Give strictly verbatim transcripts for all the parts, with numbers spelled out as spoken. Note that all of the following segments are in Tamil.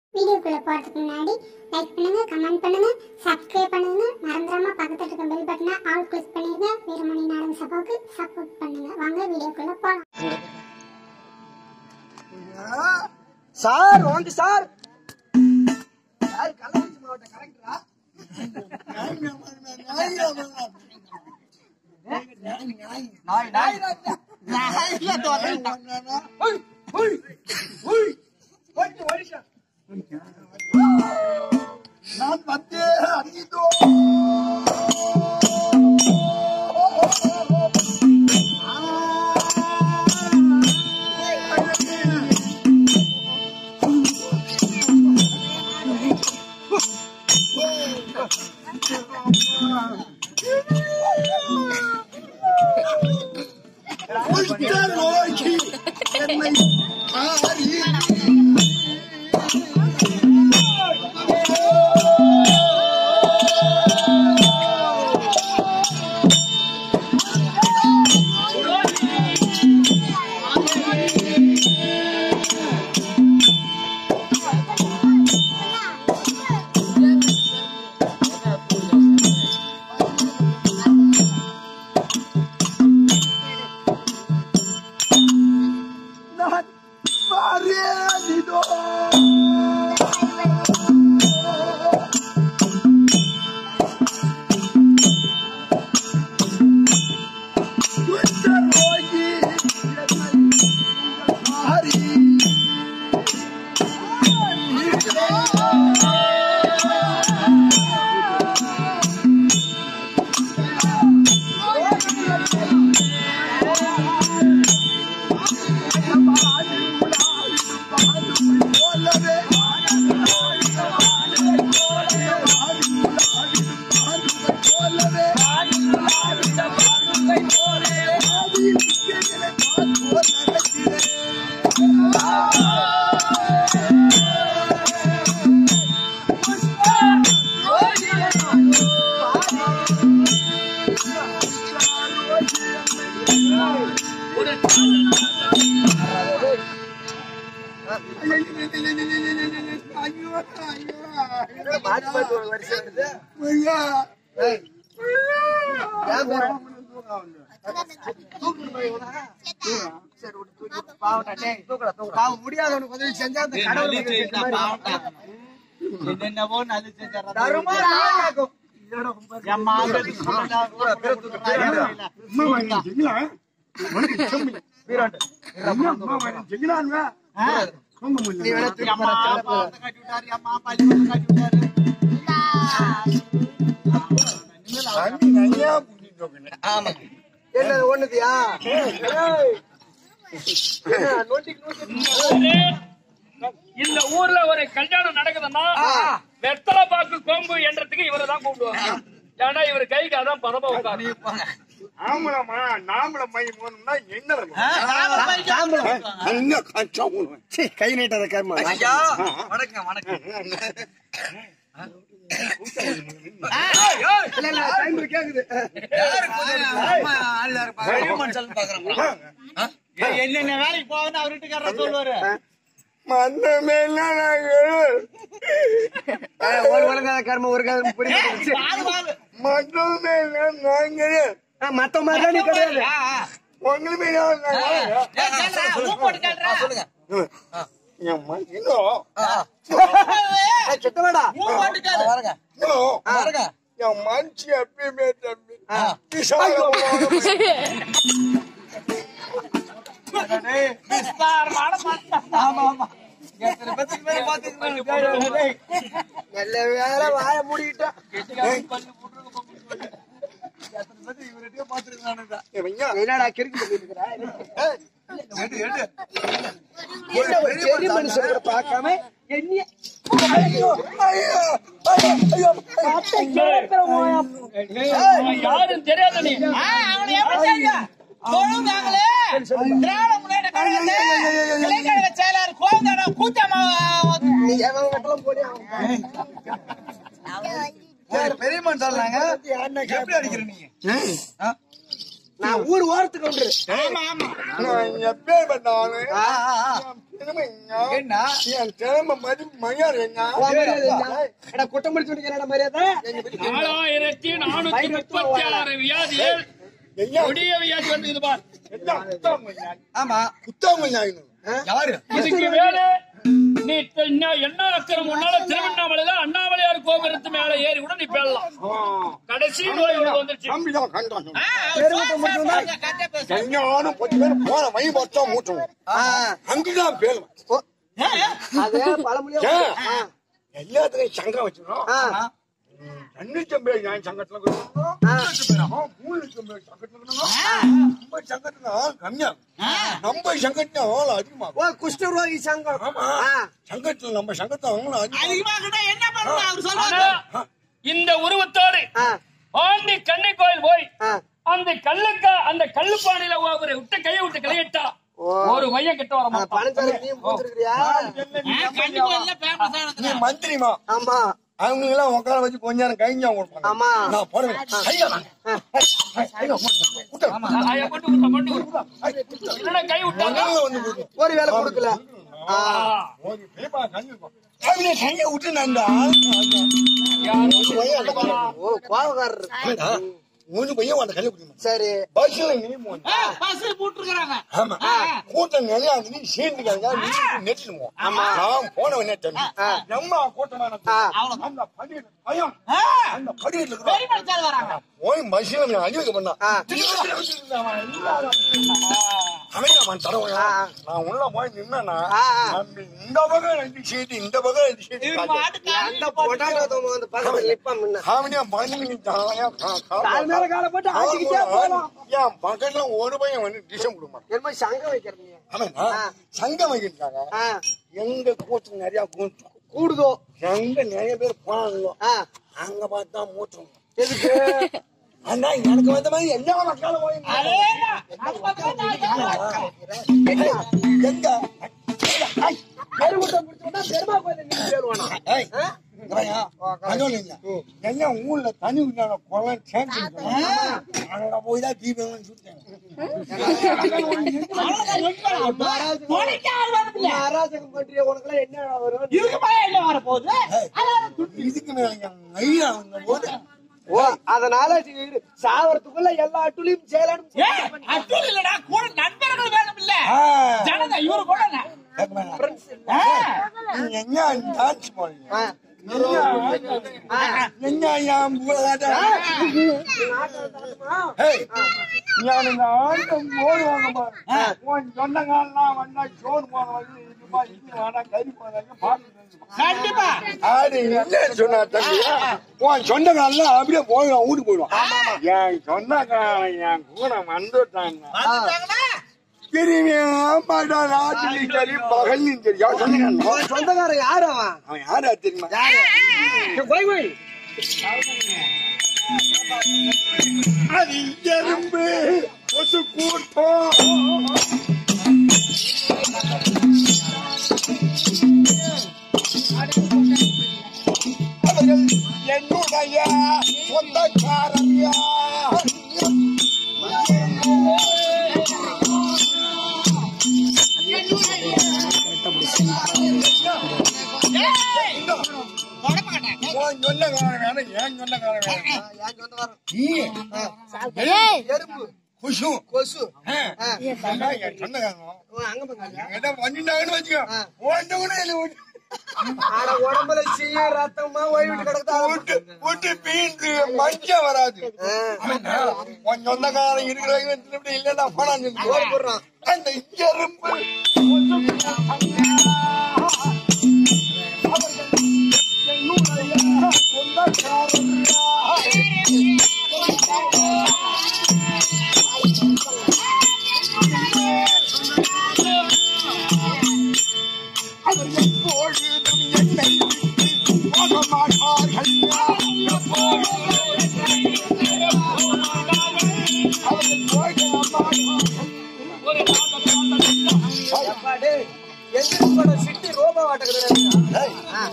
வீடியோக்குள்ள போறதுக்கு முன்னாடி லைக் பண்ணுங்க, கமெண்ட் பண்ணுங்க, சப்ஸ்கிரைப் பண்ணுங்க, மறந்துடாம பக்கத்துல இருக்க பெல் பட்டனை ஆல் கிளிக் பண்ணிருங்க. வீரமணி நாடக சபாவுக்கு சப்போர்ட் பண்ணுங்க. வாங்க வீடியோக்குள்ள போலாம். சார் வாங்க சார். சார் கள்ளக்குறிச்சி மாவட்ட கரெக்டரா? நாய் நாய் நாய் இல்ல தோறேன். ஓய் ஓய் ஓய் போய்ட்டு ஓடிட்டா. நான் வந்து அடிதோ. இந்த ஊர்ல ஒரு கல்யாணம் நடக்குதுன்னா வெத்தலை பாக்கு கொம்பு என்றதுக்கு இவரைதான் கூப்பிடுவாங்க. ஏன்னா இவர் கைக்கு அதான் பதமா உட்காரு. ஆம்பளமா நாமள மை போனோம்னா என்ன கை நீட்டாத கர்மா. வணக்கம் வணக்கம். என்னென்ன வேலைக்கு போகணும் அவர் வீட்டுக்காரர் சொல்லுவாரு. கர்ம ஒரு மத்த மாதிரி நீ கிடையாது. மனுஷி எப்பயுமே தம்பி நல்ல வேலை வாய மூடிட்டா. என்னடா கிறுக்கு மனுஷன் பார்க்காம யாரும் தெரியாத நீ பெரியமன் சொல்றாங்க. எப்படி அடிக்கிற நீங்க? நான் ஊர் ஓரத்துக்கு வந்துரு. ஆமா ஆமா நான் எப்பே பண்ணாலும் என்ன என் திறமை மதி மரியாதை என்ன குட்டம் முடிச்சு விடுங்க மரியாதை. நாலாயிரத்தி நானூத்தி முப்பத்தி ஆறு வியாதிகள் கொடிய வியாதி வந்து பார். ஆமா புத்தகம் யாரு இதுக்கு வேலை நீ என்ன அக்கறம் முன்னால திருவண்ணாமலையில அண்ணாமலையார் கோபுரத்து மேல ஏறி கூட நீ பெறலாம். கடைசி நோய் வந்துருச்சு. போன மை மொத்தம் மூட்டுவோம் அங்குதான் பேருவேன். எல்லாத்துக்கும் சங்கம் வச்சுக்கணும். ரெண்டு லட்சம் பேர் நான் சங்கத்துல மூணு லட்சம் பேர் சங்கத்துல நம்ம சங்கத்துல ஆள் கம்மியா நம்ம சங்கத்துல ஆள் அதிகமா. குஷ்டரோகி சங்கம். ஆமா சங்கத்துல நம்ம சங்கத்துல ஆள் அதிகமா. இந்த உருவத்தோடு பாண்டி கண்ணை கோயில் போய் அந்த கல்லுக்கா அந்த கல்லு பானையில ஒரு விட்ட கையை விட்டு கையிட்டா ஒரு மையம் கிட்ட வர மாட்டான். நீ மந்திரிமா? ஆமா அவங்க எல்லாம் உட்கார வச்சு கொஞ்ச நேரம் கைஞ்சா கொடுப்பாங்க. ஆமா நான் போறேன். கை விட்டாங்க ஒரு வேலை கொடுக்கல. கைய விட்டு நான் மூணு பையன் அந்த கல்வி குடிமா. சரி பஸ்ல நீ போட்டுருக்காங்க. ஆமா கூட்டம் நிறைய சேர்ந்துக்காங்க நெட்டுவோம். ஆமா நான் போன உடனே தம்பி நம்ம கூட்டமான அந்த படியில பயம் அந்த படியில போய் பஸ்ல அழிவுக்கு பண்ணா அவன் தரவா. நான் உள்ள போய் நின்னா இந்த பக்கம் ரெண்டு சீட்டு இந்த பக்கம் ரெண்டு சீட்டு அவனியா பண்ணி என் பக்கத்துல ஒரு பையன் வந்து டிஷம் கொடுமா சங்கம் வைக்கிறீங்க. சங்கம் வைக்கிறாங்க. எங்க கூட்டம் நிறைய கூட்டம் கூடுதோ எங்க நிறைய பேர் போனாங்களோ அங்க பார்த்தா மூட்டம். எதுக்கு? ஆனா எனக்கு வந்த மாதிரி எல்லா மக்களும் எங்க என்ன ஊர்ல தனி குளம் சேர்ந்து அங்க போய்தான் தீபம் சுட்டேன். அராஜகம் பற்றிய உனக்கு என்ன வரும்? இதுக்கு மேல போது ஓ அதனால சாவறதுக்குள்ள எல்லா அட்டுலையும் செய்யலாம். அட்டுல இல்லடா கூட நண்பர்கள் வேணும் இல்ல ஜனங்க இவரு கூட என்ன டான்ஸ் போறீங்க? சொந்தக்காரலாம் வந்தா சோறு போன கறி சொன்னா தம்பியா உன் சொந்தக்காரலாம் அப்படியே போயிடும் வீட்டுக்கு போயிடுவான். என் சொந்தக்காரன் என் கூட வந்துட்டாங்க ராத்திரியும் சரி பகல்லையும் சரி. சொந்தக்காரன் யாரு? அவன் அவன் யாரா தெரியுமா? அது எறும்பு கொசு கூட்டம். அவர்கள் என்னுடைய சொந்தக்காரங்க. சொந்தக்காரன் வேணும் ஏன் சொந்தக்காரன் வேணும்? எறும்பு கொசு கொசு சொந்தக்காரன் பண்ணிட்டாங்கன்னு வச்சுக்கோ. உடம்புல சீய ரத்தமா ஓய்விட்டு கிடக்கு பீந்து மஞ்சள் வராது. உன் சொந்தக்காரன் இருக்கிற இல்லன்னா போனான்னு போடுறான். அந்த எறும்பு எப்பொழுதும் என்னை போக மாட்டார்கள். சிட்டி ரோபோ வாட்டை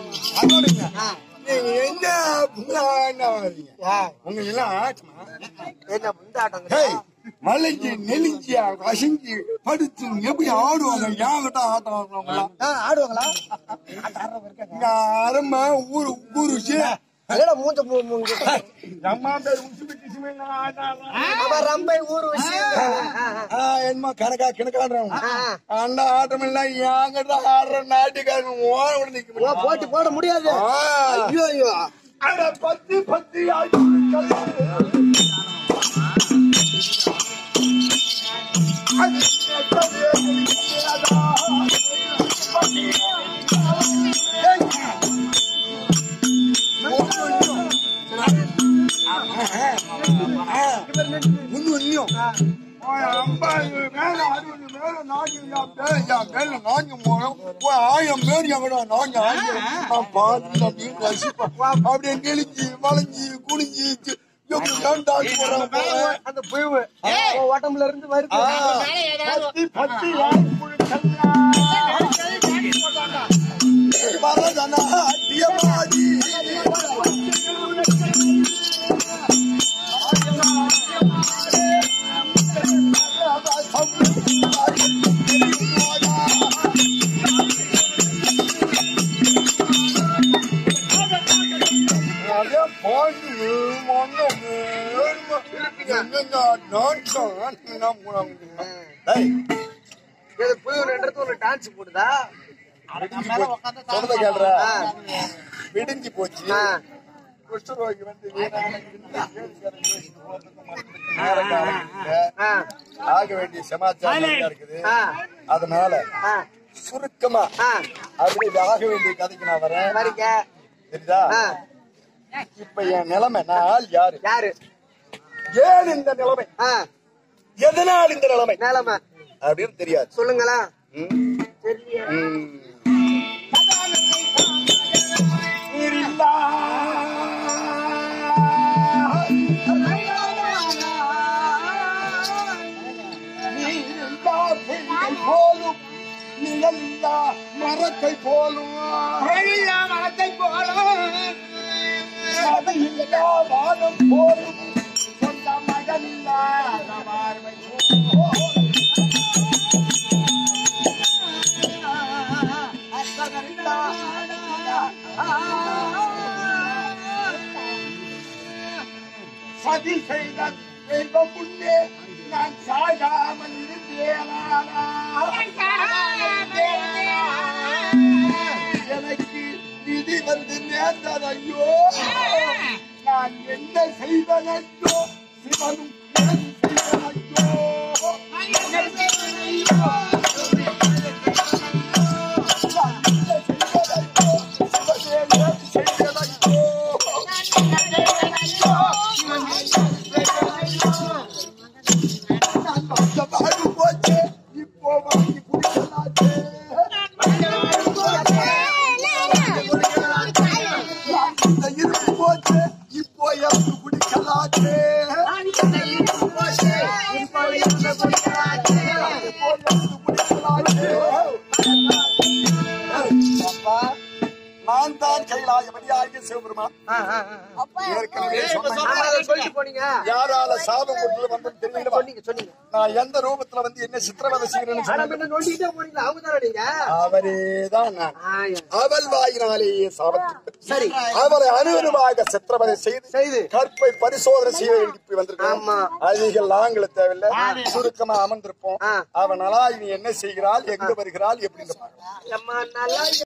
நீங்க என்ன உங்க எல்லாம் ஆட்டமா என்ன முந்தாட்டம்? மலைஞ்சி நெலிஞ்சி அசைஞ்சி படுத்து எப்படி ஆடுவாங்க என்கிட்ட ஆட்டம் ஆடுவாங்களா ஆடுவாங்களா இங்க அரம்ப ஊரு ஊரு வச்சு மூஞ்ச அம்மா பேர் ரம்பை ஊரு என்னமா கணக்கா கிணக்காடுறவங்க அந்த ஆட்டம் எல்லாம் என்கிட்ட ஆடுற நாட்டுக்காரங்க ஓட நிக்க போட்டி போட முடியாது. ஐயோ ஐயோ அட பத்து பத்து முன்னும் ஐம்பது மேல அறுபது மேல நாங்க மேல நாங்க போனோம் ஆயிரம் பேர் எங்கடா நாங்க பார்த்து அப்படின்னு ரசிப்போம். அப்படியே நெளிஞ்சு வளைஞ்சி குனிஞ்சு அந்த புயவு ஓட்டம்ல இருந்து வருது. வரதனா தியமாதி டான்ஸ் போடுதா விடிஞ்சு போச்சு. ஆக வேண்டிய சமாச்சாரம் இருக்குது. அதனால சுருக்கமா அப்படி ஆக வேண்டிய கதைக்கு நான் வரேன். தெரியுதா? இப்ப என் நிலைமை நான் யாரு யாரு ஏன் இந்த நிலைமை எதனால் இந்த நிலைமை நிலைமை அப்படின்னு தெரியாது. சொல்லுங்களா? போலும் நிழலில்லா மரத்தை போலும் மரத்தை போலும் சதையில்லா வானம் போலும் சொந்த மகனில்லா பார்வை சதி செய்த தெய்வம் முன்னே நான் சாகாமல் இருந்தேனா எனக்கு விதி வந்து நேர்ந்ததையோ நான் என்ன செய்வனையோ சிவனும் செய்வனையோ இப்போ வாங்கி குடிக்கலாச்சே இருக்கு போச்சு இப்போ எனக்கு குடிக்கலாச்சே நான் தான் கைலாயபதியாகிய சிவபெருமான். ஏற்கனவே சொல்லிட்டு போனீங்க. யாரால சாபம் கொடுத்து வந்து தெரியல. சொன்னீங்க சொன்னீங்க. நான் எந்த ரூபத்துல வந்து என்ன சித்திரவதை செய்யறேன்னு நோண்டிட்டே போனீங்களா? அவங்க தானே நீங்க? அவரேதான் நான். அவள் வாயினாலேயே சாபத்து. சரி. அவளை அனுபவமாக சித்திரவதை செய்து செய்து கற்பை பரிசோதனை செய்ய வேண்டி வந்திருக்கோம். ஆமா. அதிகள் நாங்களும் தேவையில்லை. சுருக்கமா அமர்ந்திருப்போம். அவனாலா இனி என்ன செய்கிறாள், எங்க வருகிறாள், எப்படி